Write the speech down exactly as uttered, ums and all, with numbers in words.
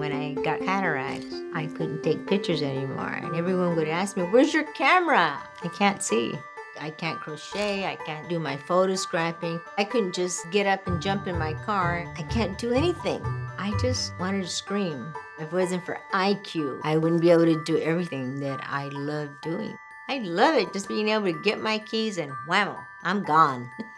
when I got cataracts. I couldn't take pictures anymore, and everyone would ask me, "Where's your camera?" I can't see. I can't crochet, I can't do my photo scrapping. I couldn't just get up and jump in my car. I can't do anything. I just wanted to scream. If it wasn't for I Q, I wouldn't be able to do everything that I love doing. I love it, just being able to get my keys and whammo, I'm gone.